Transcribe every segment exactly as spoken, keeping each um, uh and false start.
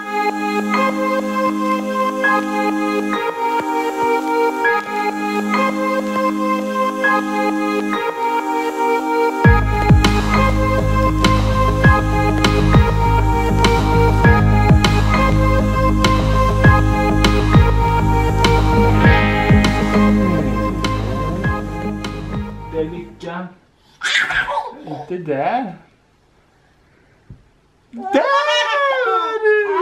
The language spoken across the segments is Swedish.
Det är lycka. Inte där. Där var du!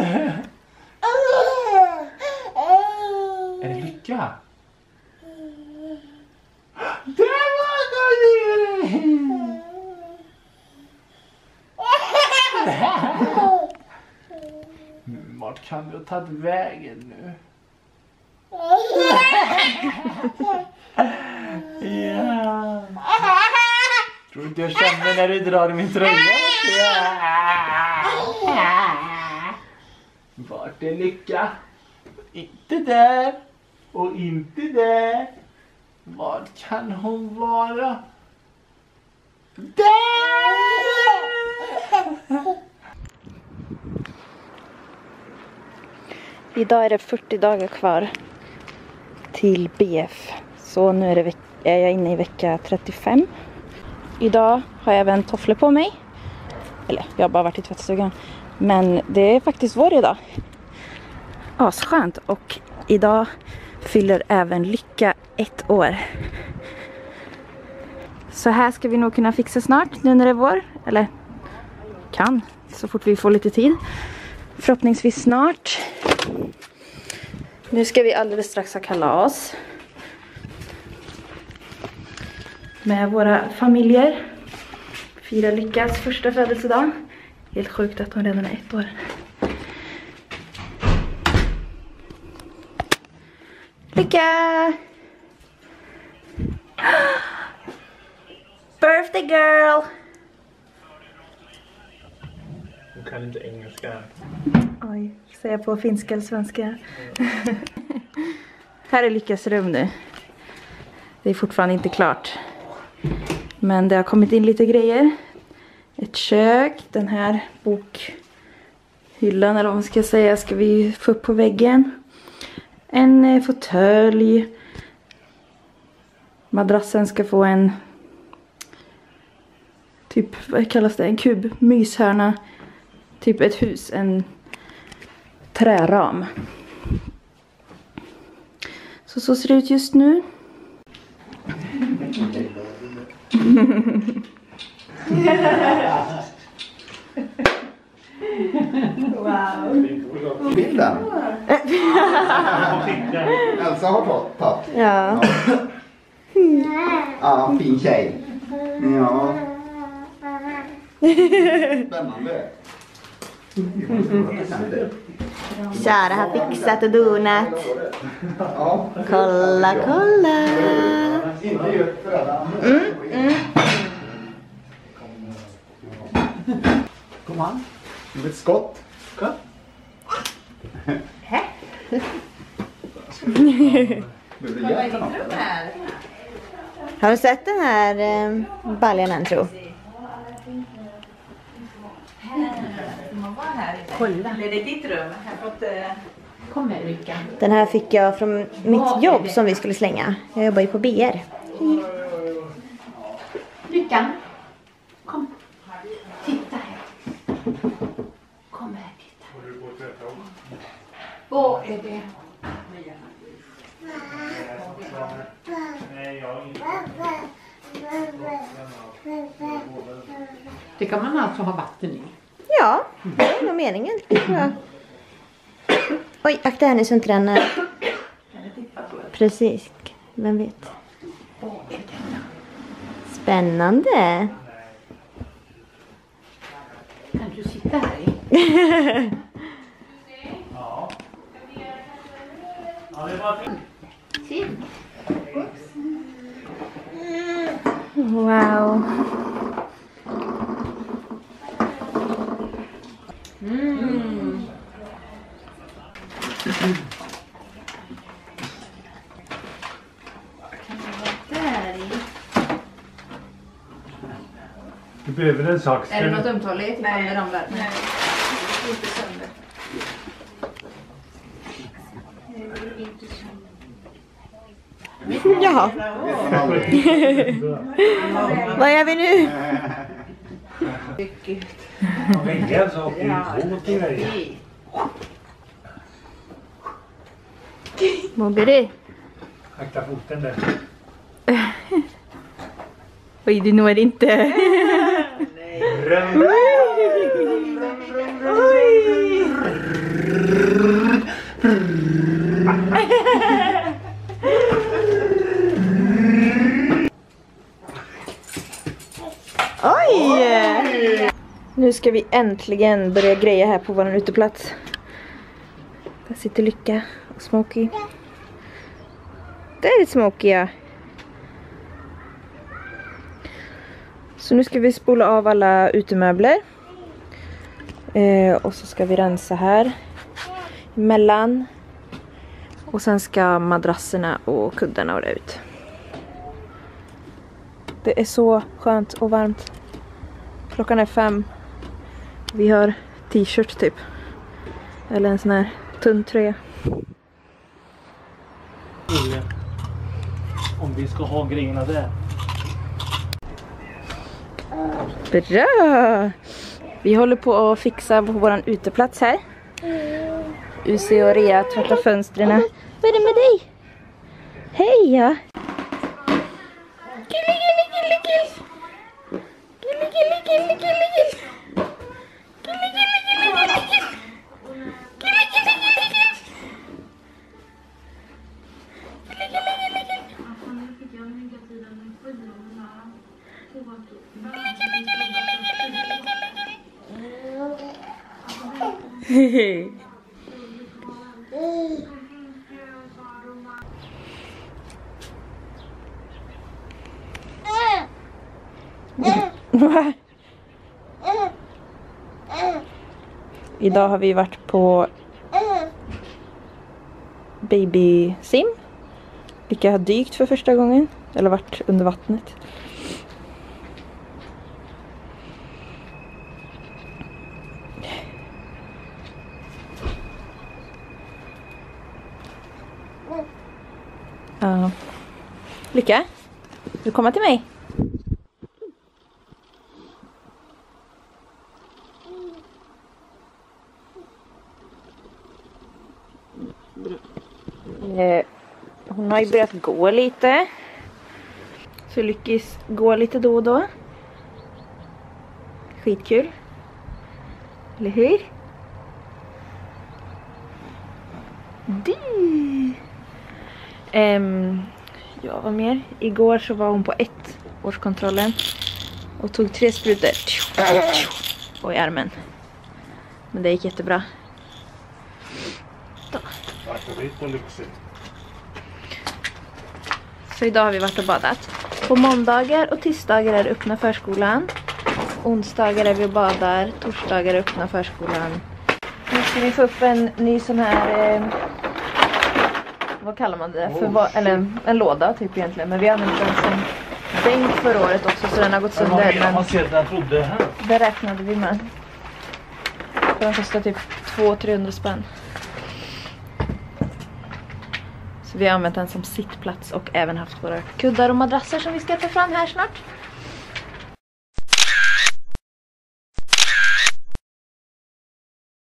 Är det lycka? Där var du! Vart kan du ha tagit vägen nu? Ja. Tror du inte jag känner när du drar i min tröja? Vart är lycka? Inte där. Och inte där. Vart kan hon vara? Där! Idag är det fyrtio dagar kvar till B F. Så nu är, det veck- är jag inne i vecka trettiofem. Idag har jag även tofflor på mig. Eller, jag har bara varit i tvättstugan. Men det är faktiskt vår idag. Ja, så skönt. Och idag fyller även Lycka ett år. Så här ska vi nog kunna fixa snart nu när det är vår. Eller kan, så fort vi får lite tid. Förhoppningsvis snart. Nu ska vi alldeles strax ha kalas. Med våra familjer. Fira Lyckas första födelsedag. Helt sjukt att hon redan är ett år. Lycka! Birthday girl! Du kan inte engelska. Oj, säger jag på finska eller svenska. Här är Lyckas rum nu. Det är fortfarande inte klart. Men det har kommit in lite grejer. Ett kök, den här bokhyllan eller vad man ska säga ska vi få upp på väggen. En eh, fåtölj. Madrassen ska få en typ, vad kallas det? En kub, myshörna. Typ ett hus, en träram. Så så ser det ut just nu. Wow. Bilden. Elsa har tagit. Ja. Ja, fin tjej. Ja. Spännande. Kära har fixat och donat. Ja. Kolla, kolla. Mm, mm. Kom an. Det blir ett skott. Kom. Hä? Har du sett den här eh, baljan än, tro? Kolla. Är det ditt rum? Jag fått, eh... Kommer Lycka. Den här fick jag från mitt jobb som vi skulle slänga. Jag jobbar ju på B R. Lyckan. Kom. Titta här. Kom här, titta. Vad är det? Det kan man alltså ha vatten i. Ja, det är nog meningen. Ja. Oj, akta henne så inte den är... Precis, vem vet. Spännande. Kan du sitta här i? Ja. Ja, det var fint. Wow. Mm. Du behöver en sax. Är det något ömtåligt ifall det ramlar? Nej, inte sönder. Jaha. Vad är vi nu? Väggar så åker ju båt i vägen. Mobberi. Akta foten där. Oj, du når inte. Oj! Nu ska vi äntligen börja greja här på vår uteplats. Där sitter Lycka och Smokey. Där är Smokey, ja. Så nu ska vi spola av alla utemöbler. Eh, och så ska vi rensa här emellan. Och sen ska madrasserna och kuddarna vara ut. Det är så skönt och varmt. Klockan är fem. Vi har t-shirt typ. Eller en sån här tunn tröja. Om vi ska ha grejerna där. Bra! Vi håller på att fixa på våran uteplats här. U C och Rea tvättar fönstren. Vad är det med dig? Hej! Ja. Gilli, gilli, gilli, gill. Gilli, gilli, gilli, gilli, gill. Gilli, gilli, gilli, gilli, gill. Gilli, gilli, gilli, gill. Gilli, gilli, gilli, gill. Hehe. Idag har vi varit på baby sim. Vilka har dykt för första gången. Eller varit under vattnet. Ja. Lycka, du kommer till mig. Eh, hon har ju börjat gå lite. Så Lyckis gå lite då och då. Skitkul. Eller hur? Du. Um, ja, vad mer? Igår så var hon på ett årskontrollen och tog tre sprutor och i armen. Men det gick jättebra. Då. Så idag har vi varit och badat. På måndagar och tisdagar är det öppna förskolan. Onsdagar är vi och badar. Torsdagar är öppna förskolan. Nu ska vi få upp en ny sån här... Eh, vad kallar man det? För, eller en, en låda typ egentligen. Men vi använde den som bänk förra året också, så den har gått sönder. Men det räknade vi med. Den kostar typ två till trehundra spänn. Så vi har använt den som sittplats och även haft våra kuddar och madrasser som vi ska ta fram här snart.